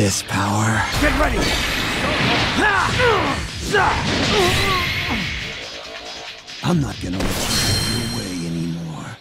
this power. Get ready! I'm not gonna let you have your way anymore.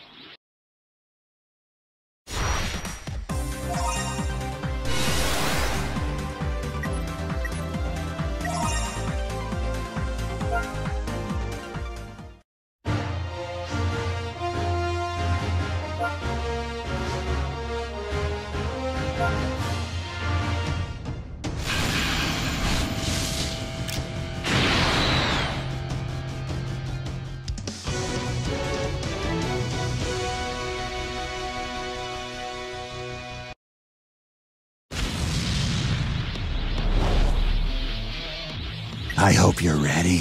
I hope you're ready.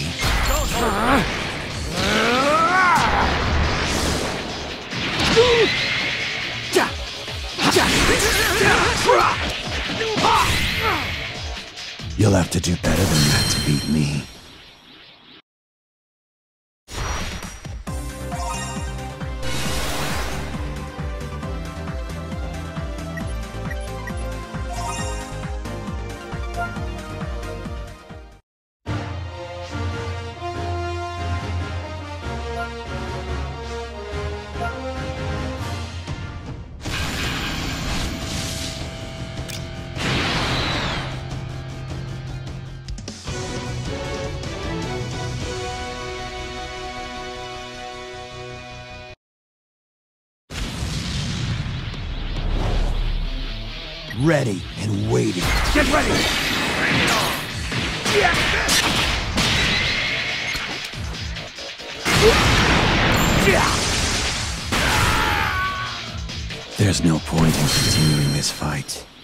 You'll have to do better than that to beat me. Ready and waiting. Get ready! Bring it on! There's no point in continuing this fight.